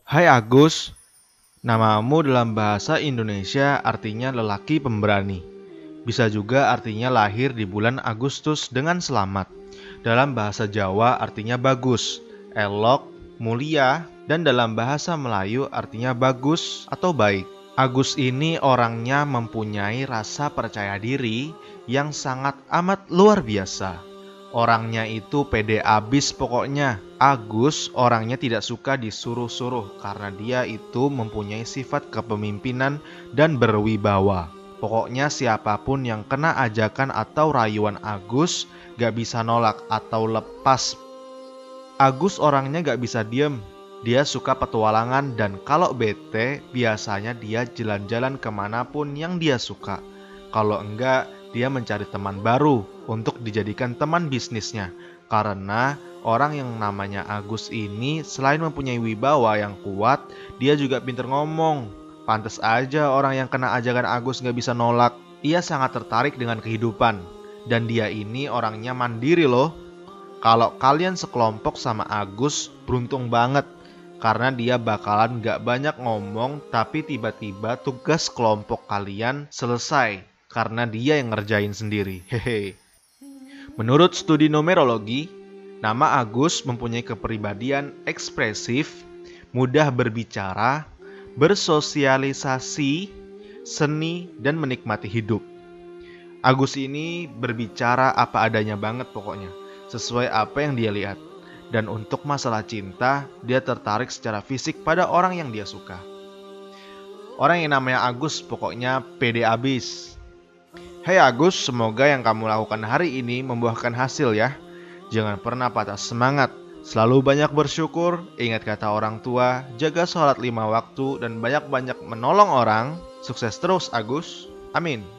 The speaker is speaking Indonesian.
Hai Agus, namamu dalam bahasa Indonesia artinya lelaki pemberani. Bisa juga artinya lahir di bulan Agustus dengan selamat. Dalam bahasa Jawa artinya bagus, elok, mulia, dan dalam bahasa Melayu artinya bagus atau baik. Agus ini orangnya mempunyai rasa percaya diri yang sangat amat luar biasa. Orangnya itu pede abis pokoknya. Agus orangnya tidak suka disuruh-suruh karena dia itu mempunyai sifat kepemimpinan dan berwibawa. Pokoknya siapapun yang kena ajakan atau rayuan Agus gak bisa nolak atau lepas. Agus orangnya gak bisa diem. Dia suka petualangan dan kalau bete biasanya dia jalan-jalan kemanapun yang dia suka. Kalau enggak, dia mencari teman baru untuk dijadikan teman bisnisnya. Karena orang yang namanya Agus ini selain mempunyai wibawa yang kuat, dia juga pintar ngomong. Pantes aja orang yang kena ajakan Agus gak bisa nolak. Ia sangat tertarik dengan kehidupan. Dan dia ini orangnya mandiri loh. Kalau kalian sekelompok sama Agus, beruntung banget. Karena dia bakalan gak banyak ngomong, tapi tiba-tiba tugas kelompok kalian selesai. Karena dia yang ngerjain sendiri. Hehe. Menurut studi numerologi, nama Agus mempunyai kepribadian ekspresif, mudah berbicara, bersosialisasi, seni, dan menikmati hidup. Agus ini berbicara apa adanya banget pokoknya, sesuai apa yang dia lihat. Dan untuk masalah cinta, dia tertarik secara fisik pada orang yang dia suka. Orang yang namanya Agus pokoknya pede abis. Hai Agus, semoga yang kamu lakukan hari ini membuahkan hasil ya. Jangan pernah patah semangat, selalu banyak bersyukur, ingat kata orang tua, jaga sholat 5 waktu, dan banyak-banyak menolong orang. Sukses terus Agus, amin.